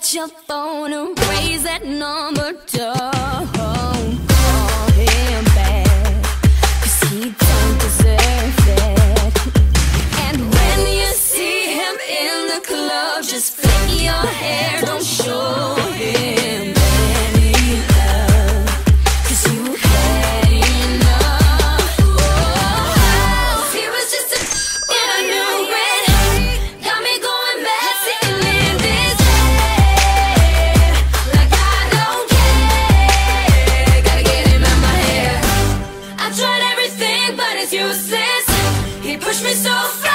out your phone and raise that number. Don't call him back, 'cause he don't deserve that. And when you see him in the club, just flick your hair, don't show him any love, 'cause you had enough. Oh, he was just a and I knew it. Got me going mad, sitting in this head like I don't care. Gotta get him out my hair. I tried everything, but it's useless. He pushed me so far.